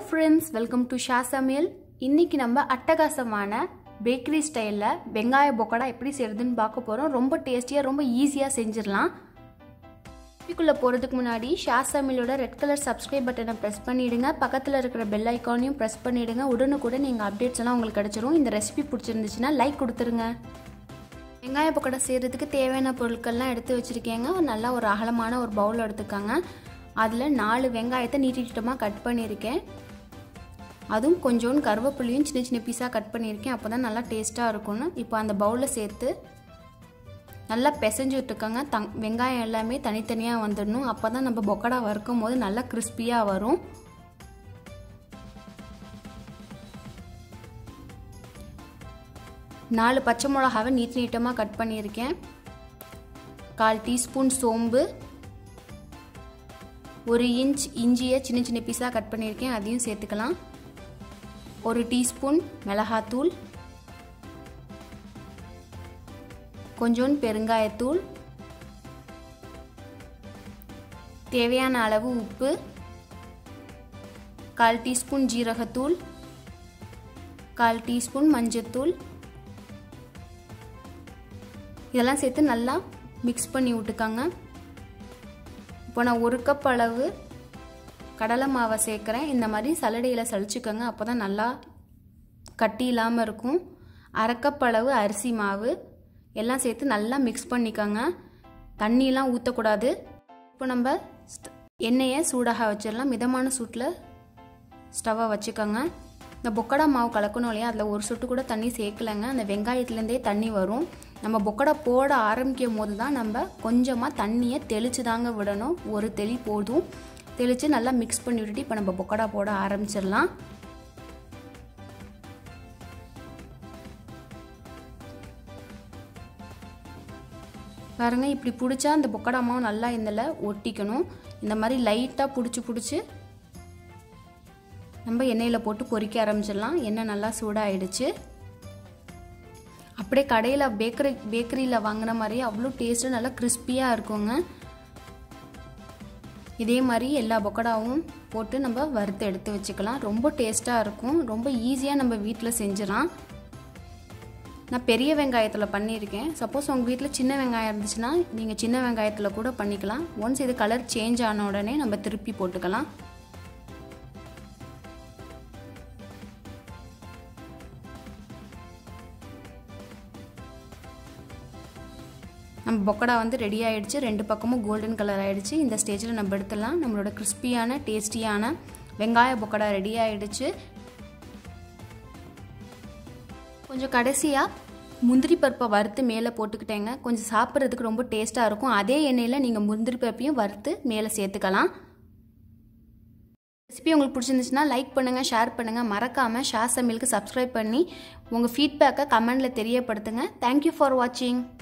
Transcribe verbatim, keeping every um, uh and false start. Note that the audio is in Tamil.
friends, welcome to Sha Samayal. இன்னைக்கு நம்ம அட்டகாசமான பேக்கரி ஸ்டைல்ல வெங்காய பக்கோடா எப்படி செய்யறதுன்னு பார்க்க போறோம். ரொம்ப டேஸ்டியா ரொம்ப ஈஸியா செஞ்சிரலாம். வீடியோக்குள்ள போறதுக்கு முன்னாடி ஷா சமையலோட ரெட் கலர் சப்ஸ்கிரைப் பட்டனை பிரஸ் பண்ணிடுங்க. பக்கத்துல இருக்கிற பெல் ஐகானையும் பிரஸ் பண்ணிடுங்க. உடனுக்குடன் நீங்க அப்டேட்ஸ் எல்லாம் உங்களுக்கு கிடைச்சிரும். இந்த ரெசிபி பிடிச்சிருந்துச்சுன்னா லைக் கொடுத்துருங்க. வெங்காய பக்கோடா செய்யறதுக்கு தேவையான பொருட்கள்லாம் எடுத்து வச்சிருக்கேங்க. நல்லா ஒரு அகலமான ஒரு பவுல் எடுத்துக்கங்க. அதில் நாலு வெங்காயத்தை நீட்டி நீட்டமாக கட் பண்ணியிருக்கேன். அதுவும் கொஞ்சோண்டு கருவேப்பிலையும் சின்ன சின்ன பீஸாக கட் பண்ணியிருக்கேன். அப்போ தான் நல்லா டேஸ்ட்டாக இருக்கும்னு இப்போ அந்த பவுலில் சேர்த்து நல்லா பிசைஞ்சு விட்டுக்கோங்க. தங் வெங்காயம் எல்லாமே தனித்தனியாக வந்துடணும். அப்போ தான் நம்ம பக்கோடா வறுக்கும் போது நல்லா கிறிஸ்பியாக வரும். நாலு பச்சை மிளகாவை நீட் நீட்டமாக கட் பண்ணியிருக்கேன். கால் டீஸ்பூன் சோம்பு, ஒரு இன்ச் இஞ்சியை சின்ன சின்ன பீஸாக கட் பண்ணியிருக்கேன். அதையும் சேர்த்துக்கலாம். ஒரு டீஸ்பூன் மிளகாத்தூள், கொஞ்சோண்டு பெருங்காயத்தூள், தேவையான அளவு உப்பு, கால் டீஸ்பூன் ஜீரகத்தூள், கால் டீஸ்பூன் மஞ்சத்தூள், இதெல்லாம் சேர்த்து நல்லா மிக்ஸ் பண்ணி விட்டுக்காங்க. இப்போ நான் ஒரு கப் அளவு கடலை மாவை சேர்க்குறேன். இந்த மாதிரி சல்லடையில் சலிச்சுக்கோங்க. அப்போ தான் நல்லா கட்டி இல்லாமல் இருக்கும். அரை கப் அளவு அரிசி மாவு எல்லாம் சேர்த்து நல்லா மிக்ஸ் பண்ணிக்கோங்க. தண்ணியெலாம் ஊற்றக்கூடாது. இப்போ நம்ம எண்ணெயை சூடாக வச்சிடலாம். மிதமான சூட்டில் ஸ்டவ்வை வச்சுக்கோங்க. இந்த பக்கோடா மாவு கலக்கணும் இல்லையா, அதில் ஒரு சொட்டு கூட தண்ணி சேர்க்கலைங்க. அந்த வெங்காயத்துலேருந்தே தண்ணி வரும். நம்ம பக்கோடா போட ஆரம்பிக்கும் போது தான் நம்ம கொஞ்சமாக தண்ணியை தெளித்து தாங்க விடணும். ஒரு தெளி போதும். தெளித்து நல்லா மிக்ஸ் பண்ணி விட்டுட்டு இப்போ நம்ம பக்கோடா போட ஆரம்பிச்சிடலாம். பாருங்க, இப்படி பிடிச்சா அந்த பக்கோடா மாவு நல்லா இதில் ஒட்டிக்கணும். இந்த மாதிரி லைட்டாக பிடிச்சி பிடிச்சி நம்ம எண்ணெயில் போட்டு பொரிக்க ஆரம்பிச்சிடலாம். எண்ணெய் நல்லா சூடாகிடுச்சு. அப்படியே கடையில் பேக்கரி பேக்கரியில் வாங்கின மாதிரியே அவ்வளோ டேஸ்ட்டு நல்லா கிறிஸ்பியாக இருக்குங்க. இதே மாதிரி எல்லா பக்கோடாவும் போட்டு நம்ம வறுத்து எடுத்து வச்சுக்கலாம். ரொம்ப டேஸ்ட்டாக இருக்கும். ரொம்ப ஈஸியாக நம்ம வீட்டில் செஞ்சிடலாம். நான் பெரிய வெங்காயத்தில் பண்ணியிருக்கேன். சப்போஸ் உங்கள் வீட்டில் சின்ன வெங்காயம் இருந்துச்சுன்னா நீங்கள் சின்ன வெங்காயத்தில் கூட பண்ணிக்கலாம். ஒன்ஸ் இது கலர் சேஞ்ச் ஆன உடனே நம்ம திருப்பி போட்டுக்கலாம். நம்ம பக்கோடா வந்து ரெடி ஆகிடுச்சு. ரெண்டு பக்கமும் கோல்டன் கலர் ஆகிடுச்சு. இந்த ஸ்டேஜில் நம்ம எடுத்துடலாம். நம்மளோட கிறிஸ்பியான டேஸ்டியான வெங்காய பக்கோடா ரெடி ஆகிடுச்சு. கொஞ்சம் கடைசியாக முந்திரி பருப்பை வறுத்து மேலே போட்டுக்கிட்டேங்க. கொஞ்சம் சாப்பிட்றதுக்கு ரொம்ப டேஸ்ட்டாக இருக்கும். அதே எண்ணெயில் நீங்கள் முந்திரி பருப்பையும் வறுத்து மேலே சேர்த்துக்கலாம். ரெசிபி உங்களுக்கு பிடிச்சிருந்துச்சுன்னா லைக் பண்ணுங்கள், ஷேர் பண்ணுங்கள். மறக்காமல் ஷா சமையலுக்கு சப்ஸ்கிரைப் பண்ணி உங்கள் ஃபீட்பேக்கை கமெண்டில் தெரியப்படுத்துங்க. தேங்க்யூ ஃபார் வாட்சிங்.